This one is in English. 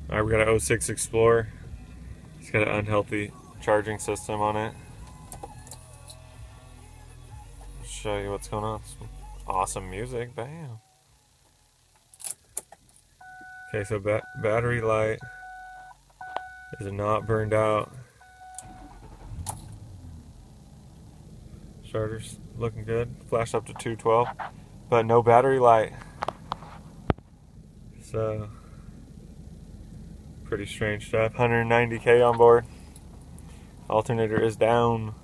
Alright, we got an 06 Explorer. It's got an unhealthy charging system on it. I'll show you what's going on. Some awesome music, bam. Okay, so battery light is not burned out. Starter's looking good. Flashed up to 212, but no battery light. So, pretty strange stuff. 190K on board. Alternator is down.